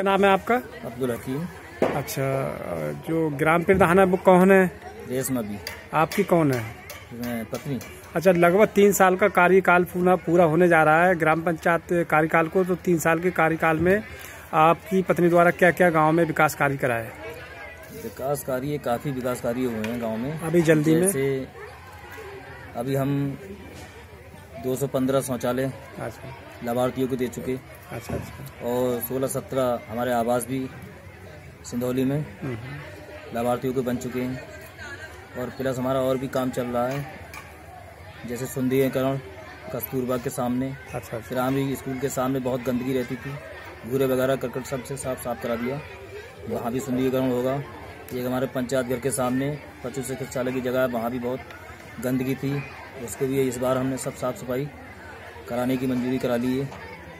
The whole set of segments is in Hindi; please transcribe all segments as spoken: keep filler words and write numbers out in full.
नाम है आपका? अब्दुल हकीम। अच्छा, जो ग्राम प्रधान है वो कौन है? रेशमा भी। आपकी कौन है? पत्नी। अच्छा, लगभग तीन साल का कार्यकाल पूरा पूरा होने जा रहा है ग्राम पंचायत कार्यकाल को, तो तीन साल के कार्यकाल में आपकी पत्नी द्वारा क्या क्या गांव में विकास कार्य कराए? विकास कार्य काफ़ी विकास कार्य हुए हैं गांव में। अभी जल्दी में जैसे अभी हम दो सौ पंद्रह शौचालय लाभार्थियों को दे चुके। अच्छा अच्छा। और सोलह सत्रह हमारे आवास भी सिंधौली में लाभार्थियों को बन चुके हैं। और प्लस हमारा और भी काम चल रहा है, जैसे सुंदरीकरण कस्तूरबा के सामने। अच्छा। श्रीरामरी स्कूल के सामने बहुत गंदगी रहती थी, भूरे वगैरह करकट सबसे साफ साफ करा दिया, वहाँ भी सुंदरीकरण होगा। एक हमारे पंचायत घर के सामने पशु चिकित्सालय की जगह, वहाँ भी बहुत गंदगी थी, उसको भी इस बार हमने सब साफ सफाई कराने की मंजूरी करा ली है।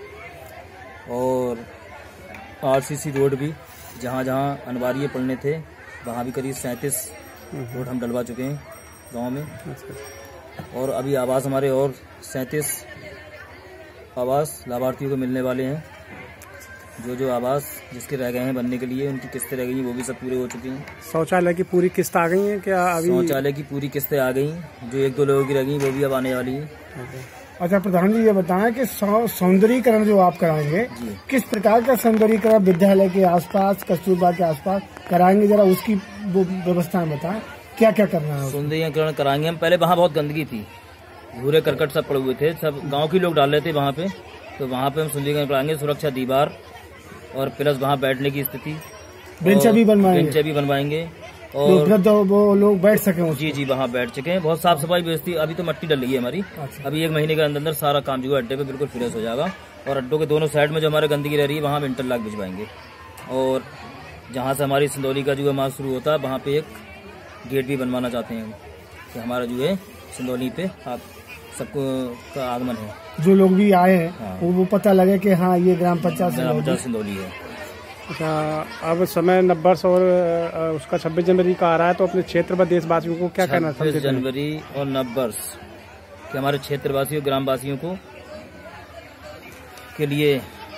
और आरसीसी रोड भी जहाँ जहाँ अनिवार्य पड़ने थे वहाँ भी करीब सैंतीस रोड हम डलवा चुके हैं गांव में। और अभी आवास हमारे और सैंतीस आवास लाभार्थियों को मिलने वाले हैं। जो जो आवास जिसके रह गए हैं बनने के लिए, उनकी किस्तें रह गई हैं, वो भी सब पूरे हो चुके हैं। शौचालय की पूरी किस्त आ गई है क्या? अभी शौचालय की पूरी किस्तें आ गई, जो एक दो लोगों की रह गई वो भी अब आने वाली है। अच्छा प्रधान जी, ये बताएं कि सौंदर्यीकरण जो आप कराएंगे, किस प्रकार का सौंदर्यीकरण विद्यालय के आसपास, कस्तूरबा के आसपास कराएंगे, जरा उसकी वो व्यवस्था बताएं, क्या क्या करना है? सौंदर्यीकरण कराएंगे हम। पहले वहाँ बहुत गंदगी थी, भूरे करकट सब पड़े हुए थे, सब गाँव के लोग डाल रहे थे वहाँ पे, तो वहाँ पे हम सौंदर्यीकरण कराएंगे। सुरक्षा दीवार और प्लस वहाँ बैठने की स्थिति, बेंच भी बनवाएंगे। बेंच भी बनवाएंगे और वो लोग बैठ सके। जी जी, वहाँ बैठ चुके हैं। बहुत साफ सफाई व्यवस्था, अभी तो मट्टी डल रही है हमारी। अच्छा। अभी एक महीने के अंदर अंदर सारा काम जो है अड्डे पे बिल्कुल फ्रेश हो जाएगा। और अड्डों के दोनों साइड में जो हमारे गंदगी रह रही है वहाँ हम इंटरलॉक भिजवाएंगे। और जहाँ से हमारी सिंधौली का जो है मार्ग शुरू होता है, वहाँ पे एक गेट भी बनवाना चाहते हैं कि हमारा जो है सिंधौली पे आप सबको का आगमन है। जो लोग भी आए हैं हाँ। वो पता लगे कि हाँ ये ग्राम पंचायत सिंधौली है। अच्छा, अब समय नववर्ष और उसका छब्बीस जनवरी का आ रहा है, तो अपने क्षेत्र व देशवासियों को क्या कहना चाहिए? छब्बीस जनवरी और नववर्ष के हमारे क्षेत्रवासियों ग्रामवासियों को के लिए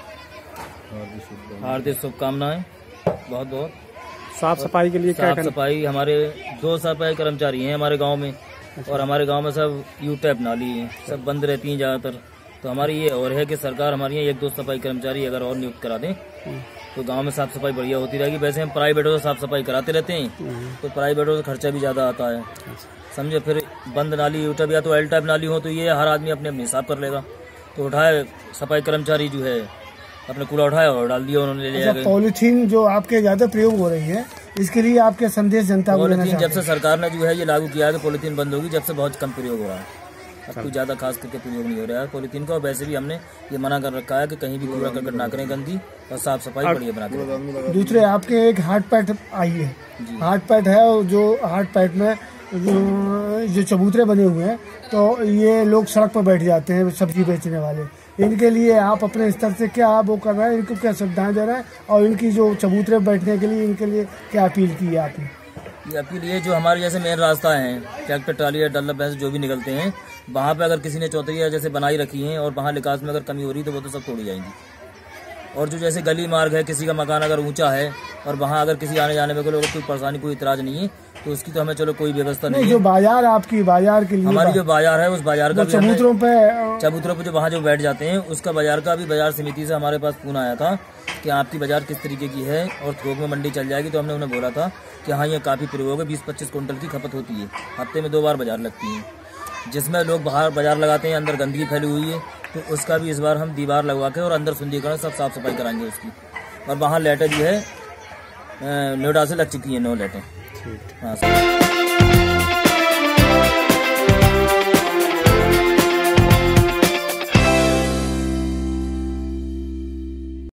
हार्दिक शुभकामनाएं। बहुत बहुत साफ सफाई के लिए क्या साफ सफाई, हमारे दो सफाई कर्मचारी हैं हमारे गांव में। अच्छा। और हमारे गांव में सब यू टैप नाली है, सब बंद रहती हैं ज्यादातर। तो हमारी ये और है कि सरकार हमारी यहाँ एक दो सफाई कर्मचारी अगर और नियुक्त करा दें तो गांव में साफ सफाई बढ़िया होती रहेगी। वैसे हम प्राइवेटों से साफ सफाई कराते रहते हैं, तो प्राइवेटों से खर्चा भी ज्यादा आता है, समझे। फिर बंद नाली यू टैप या तो एल टैप नाली हो तो ये हर आदमी अपने अपने हिसाब कर लेगा। तो उठाए सफाई कर्मचारी जो है अपने कूड़ा उठाया और डाल दिया उन्होंने, ले जाएगा। पॉलीथीन जो आपके ज्यादा प्रयोग हो रही है, इसके लिए आपके संदेश जनता को देना चाहते हैं? जब से सरकार ने जो है ये लागू किया है कि पॉलीथीन बंद होगी, जब से बहुत कम प्रयोग हो रहा है। अब कुछ ज्यादा खास करके प्रयोग नहीं हो रहा है पॉलीथीन का। और वैसे भी हमने ये मना कर रखा है कि कहीं भी कूड़ा करकट ना करें गंदी, और साफ सफाई बढ़िया बना के। दूसरे आपके एक हार्ट पैट आई है, हार्ट पैट है, जो हार्ट पैट में जो, जो चबूतरे बने हुए हैं, तो ये लोग सड़क पर बैठ जाते हैं सब्जी बेचने वाले, इनके लिए आप अपने स्तर से क्या वो कर रहे हैं, इनको क्या सुविधाएं दे रहे हैं, और इनकी जो चबूतरे बैठने के लिए इनके लिए क्या अपील की है आपने? ये अपील ये जो हमारे जैसे मेन रास्ता है, ट्रैक्टर ट्राली या डल्ला भैंस जो भी निकलते हैं, वहाँ पे अगर किसी ने चौतरिया जैसे बनाई रखी है और वहाँ निकास में अगर कमी हो रही तो वो तो सब तोड़ी जाएंगी। और जो जैसे गली मार्ग है, किसी का मकान अगर ऊंचा है और वहाँ अगर किसी आने जाने में कोई कोई परेशानी कोई इतराज नहीं है, तो उसकी तो हमें चलो कोई व्यवस्था नहीं, नहीं है। जो बाजार आपकी बाजार के लिए हमारी जो बाजार है, उस बाजार का चबूतरों पे चबूतरों पे जो वहाँ जो बैठ जाते हैं, उसका बाजार का भी बाजार समिति से हमारे पास फोन आया था कि आपकी बाजार किस तरीके की है और थोक में मंडी चल जाएगी। तो हमने उन्हें बोला था कि हाँ ये काफी प्रयोग है, बीस पच्चीस कुंटल की खपत होती है, हफ्ते में दो बार बाजार लगती है, जिसमें लोग बाहर बाजार लगाते हैं, अंदर गंदगी फैली हुई है। तो उसका भी इस बार हम दीवार लगवा के और अंदर सुंदरीकरण सब साफ सफाई कराएंगे उसकी। और वहाँ लाइटें भी है, नोएडा से लग चुकी है, नौ लाइटें। हाँ सर।